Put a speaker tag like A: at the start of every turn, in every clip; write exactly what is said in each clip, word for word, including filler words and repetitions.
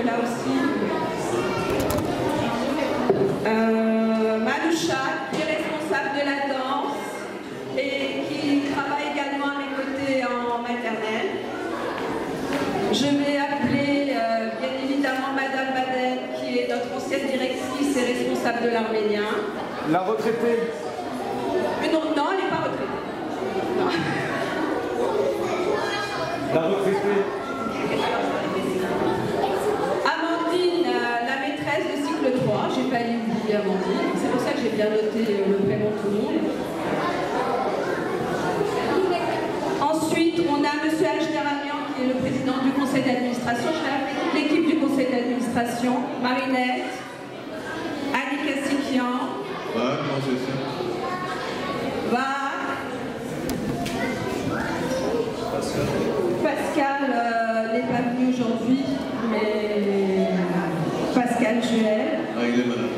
A: là aussi. Euh, Manoucha, qui est responsable de la danse et qui travaille également à mes côtés en maternelle. Je vais appeler euh, bien évidemment Madame Baden, qui est notre ancienne directrice et responsable de l'Arménien.
B: La retraitée.
A: Mais non, non, elle n'est pas retraitée. Non.
B: La retraitée.
A: Amandine, euh, la maîtresse de cycle trois. J'ai failli oublier Amandine. C'est pour ça que j'ai bien noté euh, le prénom de tout le monde. Ensuite, on a M. Ajderamian, qui est le président du conseil d'administration. Je vais appeler toute l'équipe du conseil d'administration. Marinette, Annie Kassikian.
C: Ouais, comment c'est ça?
A: Va. Pascal euh, n'est pas venu aujourd'hui, mais Pascal Juel.
C: Ah, il est malade.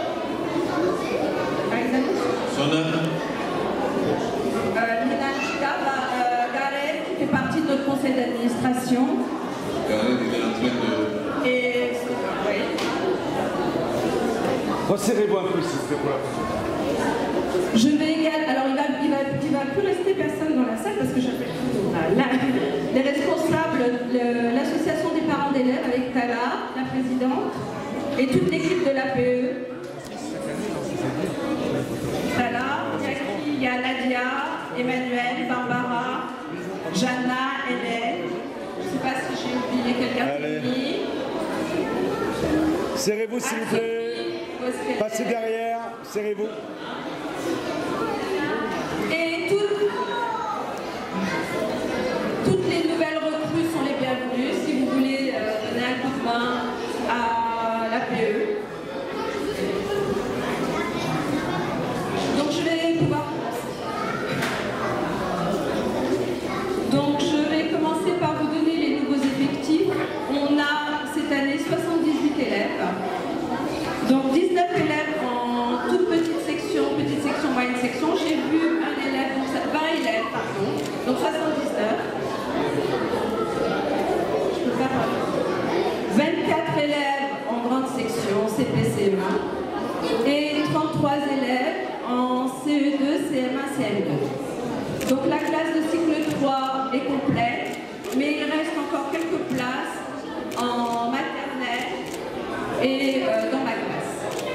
A: Ah, ils annoncent.
C: Son âme.
A: Euh, Nina Chita, euh, Gareth, qui fait partie de notre conseil d'administration.
C: Gareth, il est en train de...
A: Et oui.
B: Resserrez-vous un peu, s'il vous plaît.
A: Je vais également. Alors, il va, il, va, il va plus rester personne dans la salle parce que j'appelle les responsables, l'association des parents d'élèves avec Tala, la présidente, et toute l'équipe de l'A P E. Tala, il y a Nadia, Emmanuel, Barbara, Jana, Hélène. Je ne sais pas si j'ai oublié quelqu'un.
B: Serrez-vous, s'il vous plaît. Passez derrière, serrez-vous.
A: Et toutes, toutes les nouvelles recrues sont les bienvenues si vous voulez euh, donner un coup de main à l'A P E. Donc je vais pouvoir commencer. Donc je vais commencer par vous donner les nouveaux effectifs. On a cette année soixante-dix-huit élèves. Donc dix-neuf élèves en toute petite section, petite section, moyenne section. J'ai vu un élève, donc ça, vingt élèves, pardon, donc soixante-dix-neuf. Je peux pas parler. vingt-quatre élèves en grande section, C P C E un. Et trente-trois élèves en C E deux, C M un, C M deux. Donc la classe de cycle trois est complète, mais il reste encore quelques places en maternelle et euh, dans ma classe.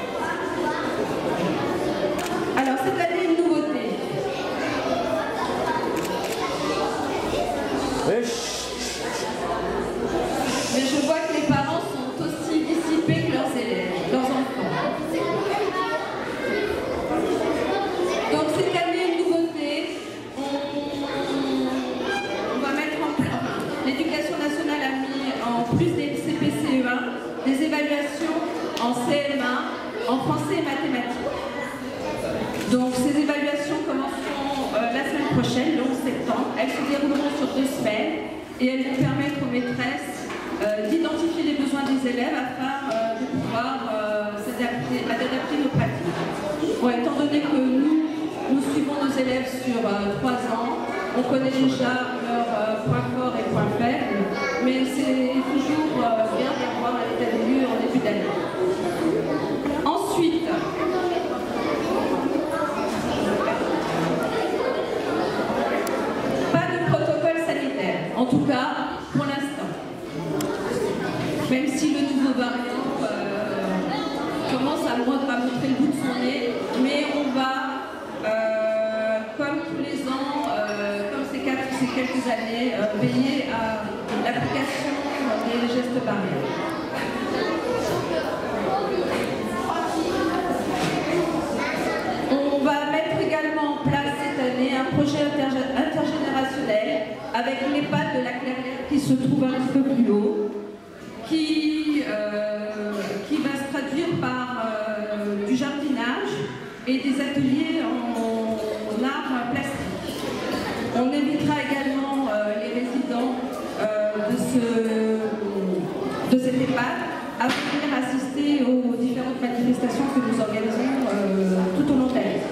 A: Alors cette année, une nouveauté. Mais je vois que les parents sont aussi dissipés que leurs élèves, leurs enfants. Donc cette année, une nouveauté. On, on va mettre en place. L'éducation nationale a mis en plus des C P C E un des évaluations en C M un, en français et mathématiques. Donc ces évaluations commenceront euh, la semaine prochaine, le onze septembre. Elles se dérouleront sur deux semaines et elles vont permettre aux maîtresses euh, d'identifier les besoins des élèves afin euh, de pouvoir euh, s'adapter, adapter nos pratiques. Bon, étant donné que nous, nous suivons nos élèves sur euh, trois ans, on connaît déjà leurs euh, points forts et points faibles, mais c'est toujours euh, bien d'avoir un état des lieux en début d'année. Ensuite, pas de protocole sanitaire, en tout cas pour l'instant. Même si le nouveau variant euh, commence à montrer le bout de son nez, mais on va, euh, comme tous les ans, euh, comme ces, quatre, ces quelques années, euh, veiller à l'application des gestes barrières. On va mettre également en place cette année un projet intergénérationnel avec l'EHPAD de la Clairière qui se trouve un petit peu plus haut, qui, euh, qui va se traduire par euh, du jardinage et des ateliers en, en art plastique. On invitera également euh, les résidents euh, de, ce, de cette EHPAD à venir assister aux différentes manifestations que nous organisons euh, tout au long de l'année.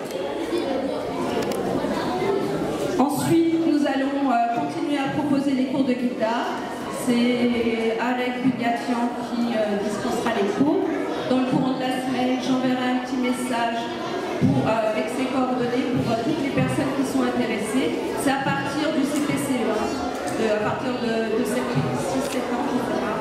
A: Ensuite, nous allons euh, continuer à proposer les cours de guitare. c'est Arek Bugatian qui euh, dispensera les cours. Dans le courant de la semaine, j'enverrai un petit message pour, euh, avec ses coordonnées pour euh, toutes les personnes qui sont intéressées. C'est à partir du C P C E, hein, de, à partir de, de six sept ans, et cetera.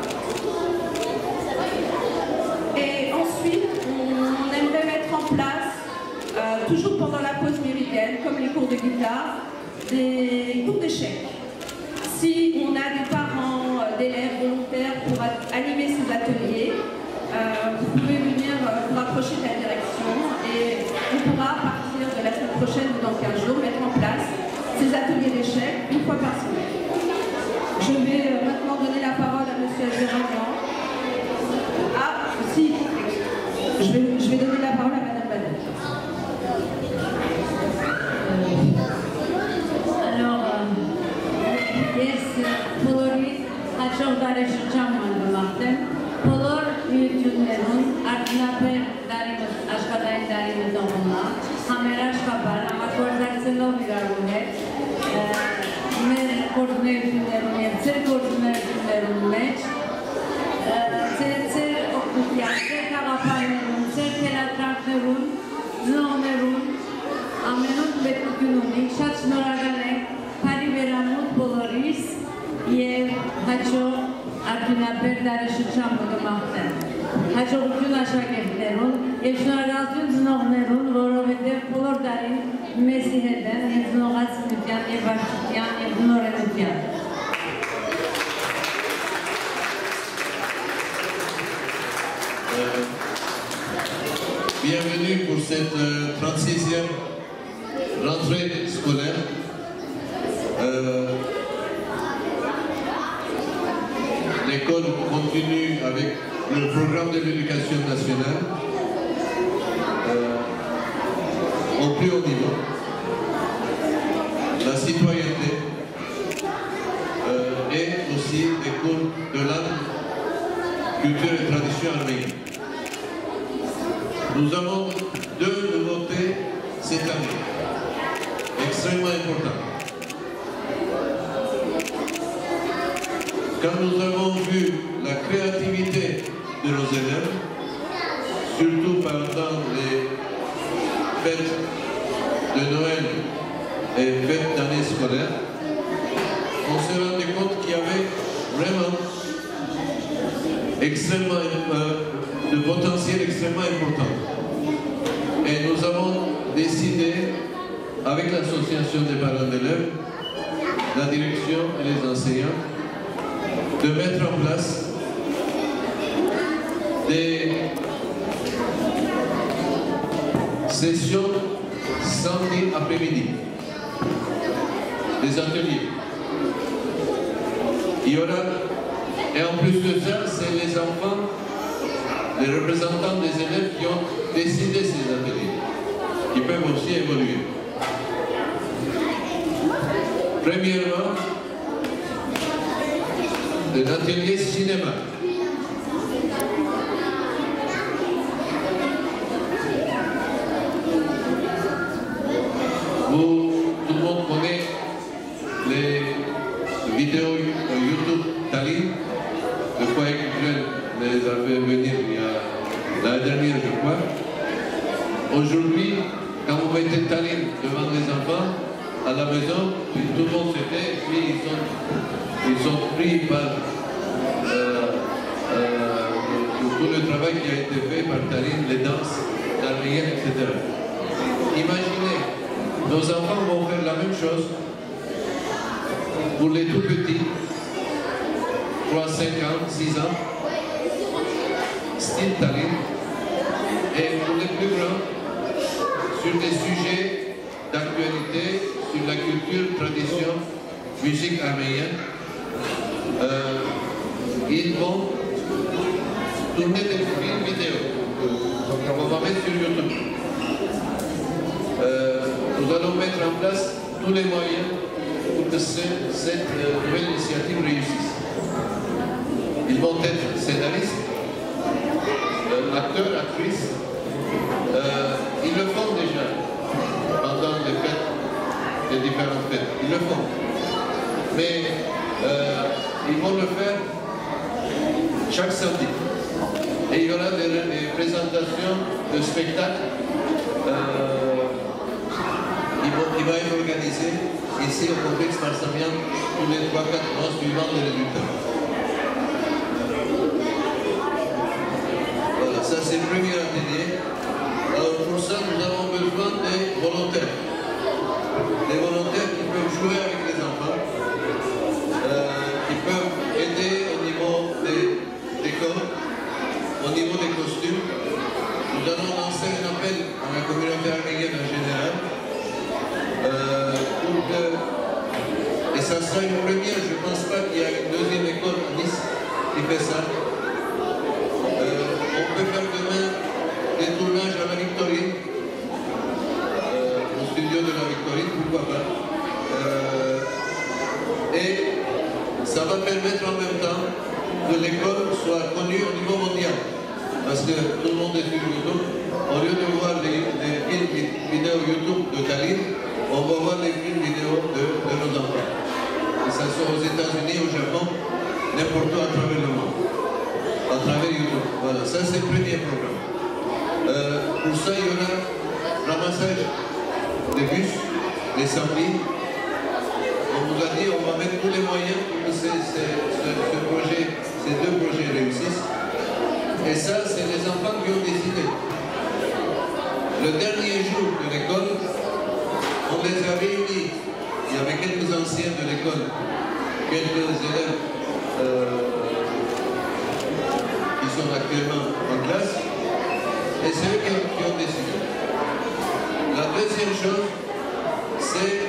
A: Et ensuite, on aimerait mettre en place, euh, toujours pendant la pause méridienne, comme les cours de guitare, des cours d'échecs. Si on a des parents euh, d'élèves volontaires pour animer ces ateliers, euh, vous pouvez venir euh, vous rapprocher de la direction et on pourra, à partir de la semaine prochaine ou dans quinze jours, mettre en place ces ateliers d'échecs une fois par semaine. Je vais euh, maintenant donner la parole à M. Azeragnan. Ah, si, je vais, je vais donner la parole à Mme Badel.
D: Alors, yes, Polori, Hachogdare Şuçanman'ı baktım. Polor büyütünlerin Artnaper darımız, aşkadayın darımız onunla. Hamer aşkapar, ama kordaksınlo bir argüne. Mer koordinatörlerin, yepsir koordinatörlerin meç. Ser okutyan, ser kagapanlerin, ser telatraklerin, znonerun, amenut betükünün, şat şnoraganek, pariveramut Poloris, yev haço Artnaper darı Şuçanman'ı baktım. Հաջողություն աշակերտներուն եւ շնորհակալություն ծնողներուն, որովհետեւ բոլոր տարին մեզի հետ են եւ ծնողացնության եւ վարչության եւ նորենության։
C: Bienvenue pour cette trente-sixième rentrée scolaire. Euh, L'école continue avec le programme de l'éducation nationale euh, au plus haut niveau. La citoyenneté euh, et aussi des cours de langue, culture et tradition arménienne. Nous avons deux nouveautés cette année, extrêmement importantes. Quand nous avons vu la créativité de nos élèves, surtout pendant les fêtes de Noël et fêtes d'année scolaire, on s'est rendu compte qu'il y avait vraiment extrêmement, euh, de potentiel extrêmement important. Et nous avons décidé, avec l'association des parents d'élèves, la direction et les enseignants, de mettre en place des sessions samedi après-midi, des ateliers. Il y aura, et en plus de ça, c'est les enfants, les représentants des élèves qui ont décidé ces ateliers, qui peuvent aussi évoluer. Premièrement, de l'atelier cinéma. Vous, tout le monde connaît les vidéos YouTube Tallinn, le foyer culturel les a fait venir il y a l'année dernière, je crois. Aujourd'hui, quand vous mettez Tallinn devant les enfants, à la maison, tout le monde se fait, puis ils sont Ils sont pris par euh, euh, tout le travail qui a été fait par Tallinn, les danses arméniennes, et cetera. Imaginez, nos enfants vont faire la même chose pour les tout petits, trois, cinq ans, six ans, style Tallinn, et pour les plus grands, sur des sujets d'actualité, sur la culture, tradition, musique arménienne. Euh, ils vont tourner des films vidéo qu'on va mettre sur YouTube. Euh, nous allons mettre en place tous les moyens pour que ce, cette euh, nouvelle initiative réussisse. Ils vont être scénaristes, euh, acteurs, actrices. Euh, ils le font déjà pendant les fêtes, les différentes fêtes. Ils le font. Mais euh, ils vont le faire chaque samedi. Et il y aura des, des présentations de spectacles euh, qui, vont, qui vont être organisées ici au complexe Marsamian tous les trois quatre mois suivant les résultats. Voilà, ça c'est le premier atelier. Alors pour ça, nous avons besoin des volontaires. Des volontaires qui peuvent jouer avec les enfants, euh, qui peuvent aider au niveau des décors, au niveau des costumes. Nous allons lancer un appel à la communauté arménienne en général. Euh, pour que, et ça sera une première, je ne pense pas qu'il y a une deuxième école à Nice qui fait ça. Euh, on peut faire demain des tournages à la Victorine, euh, au studio de la Victorine, pourquoi pas. Euh, et ça va permettre en même temps que l'école soit connue au niveau mondial. Parce que tout le monde est sur YouTube. Au lieu de voir les, les films vidéos YouTube de Tallinn, on va voir les films vidéo de, de nos enfants. Que ce soit aux États-Unis, au Japon, n'importe où à travers le monde. À travers YouTube. Voilà, ça c'est le premier programme. Euh, pour ça, il y aura ramassage des bus, des samedis. On nous a dit on va mettre tous les moyens pour que ces, ces, ce, ce projet, ces deux projets réussissent. Et ça, c'est les enfants qui ont décidé. Le dernier jour de l'école, on les a réunis. Il y avait quelques anciens de l'école, quelques élèves euh, qui sont actuellement en classe. Et c'est eux qui ont, qui ont décidé. La deuxième chose, c'est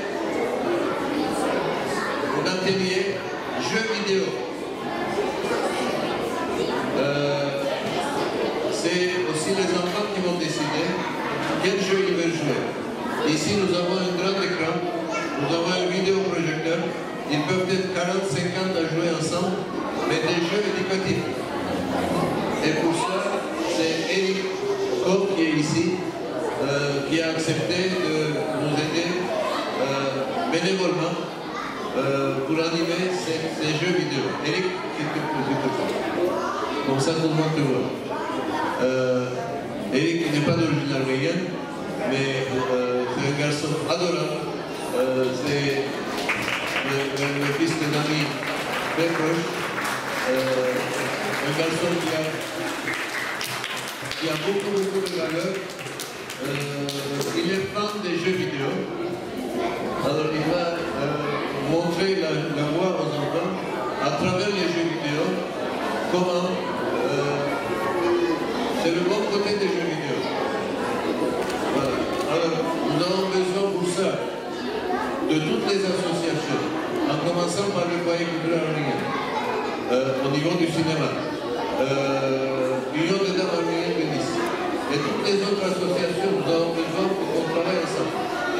C: un atelier jeux vidéo. Euh, c'est aussi les enfants qui vont décider quel jeu ils veulent jouer. Ici, nous avons un grand écran, nous avons un vidéoprojecteur. Ils peuvent être quarante cinquante à jouer ensemble, mais des jeux éducatifs. Et pour ça, c'est Eric Koch qui est ici, euh, qui a accepté de nous aider euh, bénévolement euh, pour animer ces, ces jeux vidéo. Eric, s'il te plaît. Comme ça, tout le monde te voit. Euh, Eric n'est pas d'origine arménienne, mais euh, c'est un garçon adorable. Euh, c'est le, le, le fils d'un ami très proche. Euh, un garçon qui a, qui a beaucoup, beaucoup de valeur. Euh, il est fan des jeux vidéo. Alors il va euh, montrer la, la voie aux enfants à travers les jeux vidéo comment euh, c'est le bon côté des jeux vidéo. Voilà. Alors nous avons besoin pour ça de toutes les associations, en commençant par le foyer culturel arménien, euh, au niveau du cinéma, euh, Union des dames arméniennes de Nice, et toutes les autres associations, nous avons besoin pour qu'on travaille ensemble.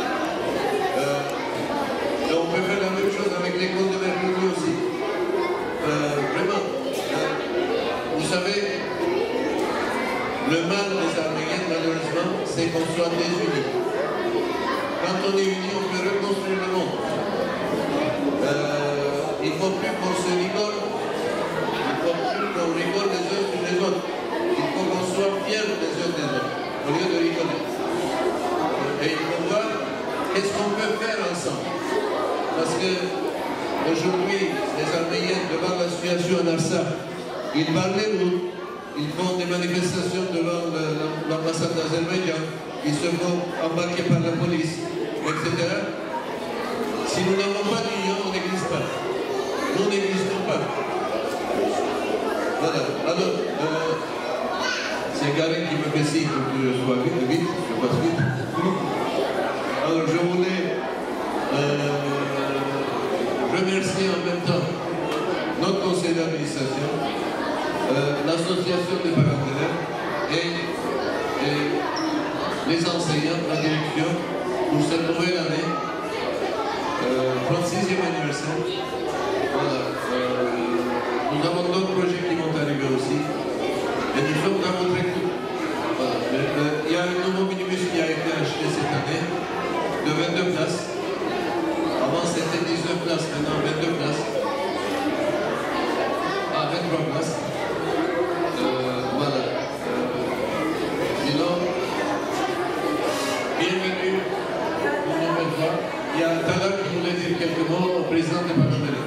C: Euh, et on peut faire la même chose avec l'école de mercredi aussi. Euh, vraiment, euh, vous savez, le mal des Arméniens, malheureusement, c'est qu'on soit désunis. Quand on est unis, on peut reconstruire le monde. Euh, il ne faut plus qu'on se rigole, il ne faut plus qu'on rigole les uns sur les autres. Il faut qu'on soit fiers les uns des autres, au lieu de rigoler. Et il faut voir qu'est-ce qu'on peut faire ensemble. Parce que aujourd'hui, les Arméniens, devant la situation en Artsakh, ils parlent les routes, ils font des manifestations devant l'ambassade d'Azerbaïdjan, ils se font embarquer par la police, et cetera. Si nous n'avons pas d'union, on n'existe pas. Nous n'existons pas. Voilà. Alors, euh, c'est Karen qui me fait signe pour que je sois vite, vite, je passe vite. Alors, je voulais euh, remercier en même temps notre conseil d'administration, euh, l'association des parents d'élèves et, et les enseignants, la direction, pour cette nouvelle année, euh, trente-sixième anniversaire. Voilà. Euh, nous avons d'autres projets qui vont arriver aussi. Et nous sommes dans votre écoute. Voilà. Euh, il y a un nouveau minibus qui a été acheté cette année, de vingt-deux places. Avant c'était dix-neuf places, maintenant vingt-deux places. trois places. Euh, voilà. Euh, sinon, bienvenue une nouvelle fois. Il y a Tala qui voulait dire quelques mots au président de Panamérique.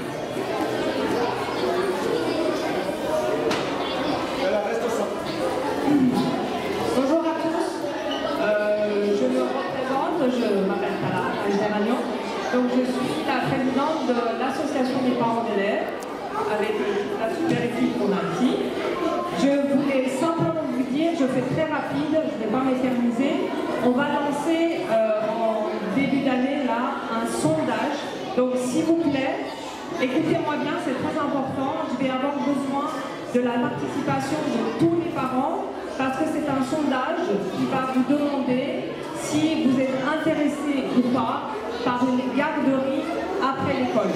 E: Bonjour à tous, euh, je me représente, je m'appelle Tala Ajderagnon, donc je suis la présidente de l'association des parents d'élèves avec la super équipe qu'on a ici. Je voulais simplement vous dire, je fais très rapide, je ne vais pas m'éterniser, on va lancer euh, en début d'année là un sondage, donc s'il vous plaît, écoutez-moi bien, c'est très important, je vais avoir besoin de la participation de tous les parents parce que c'est un sondage qui va vous demander si vous êtes intéressé ou pas par une garderie après l'école.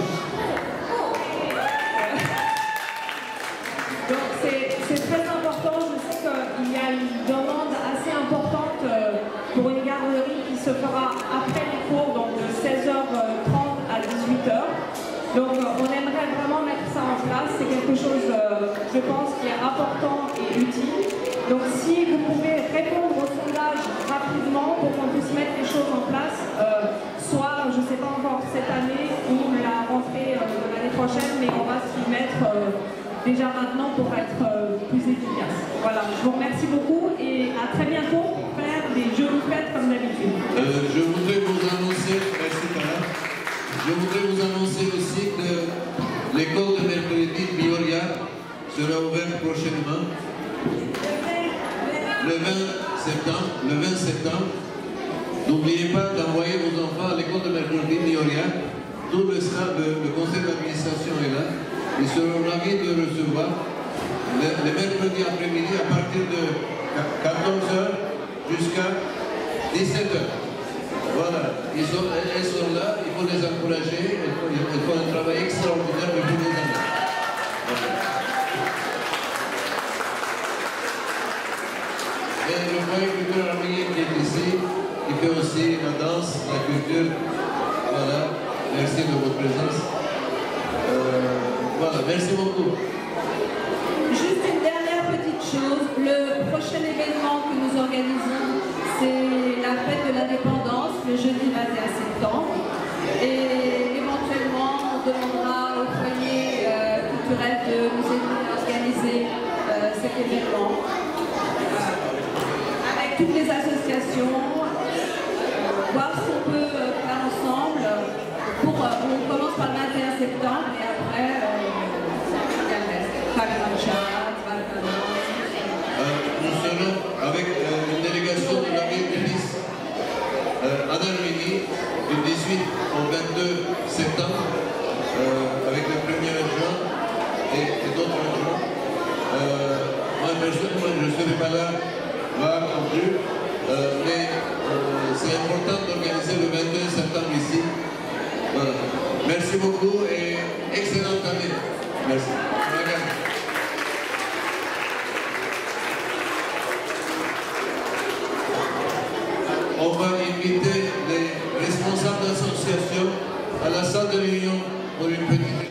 E: Donc c'est très important, je sais qu'il y a une demande assez importante pour une garderie qui se fera après les cours, donc de seize heures trente à dix-huit heures. Donc on aimerait vraiment mettre ça en place, c'est quelque chose, euh, je pense, qui est important et utile. Donc si vous pouvez répondre au sondage rapidement pour qu'on puisse mettre les choses en place, euh, soit, je ne sais pas encore cette année ou la rentrée euh, de l'année prochaine, mais on va s'y mettre euh, déjà maintenant pour être euh, plus efficace. Voilà, je vous remercie beaucoup et à très bientôt pour faire des jeux de fête comme d'habitude.
C: Euh, je voudrais vous annoncer, merci Tala. Je voudrais vous annoncer aussi que l'école de mercredi Bioria sera ouverte prochainement, le vingt septembre. Le vingt septembre. N'oubliez pas d'envoyer vos enfants à l'école de mercredi Bioria. Tout le staff, le, le conseil d'administration est là. Ils seront ravis de recevoir le, le mercredi après-midi à partir de quatorze heures jusqu'à dix-sept heures. Voilà, ils sont, elles sont là, il faut les encourager, elles font, elles font un travail extraordinaire depuis des années. Voilà. Et le foyer culturel arménien qui est ici, il fait aussi la danse, la culture. Voilà, merci de votre présence. Euh, voilà, merci beaucoup.
A: Juste une dernière petite chose, le prochain événement que nous organisons, c'est la fête de l'indépendance, le jeudi vingt et un septembre. Et éventuellement, on demandera au foyer euh, culturel de nous aider à organiser euh, cet événement. Euh, avec toutes les associations, euh, voir ce qu'on peut euh, faire ensemble. Pour, euh, on commence par le vingt et un septembre et après, euh, il y a le reste.
C: Euh, nous serons avec euh, une délégation de la ville de Nice euh, en Arménie du dix-huit au vingt-deux septembre euh, avec le premier adjoint et, et d'autres adjoints. Euh, moi personnellement je ne serai pas là, là non plus, euh, mais euh, c'est important d'organiser le vingt-deux septembre ici. Voilà. Merci beaucoup et excellente année. Merci. On va inviter les responsables d'association à la salle de réunion pour une petite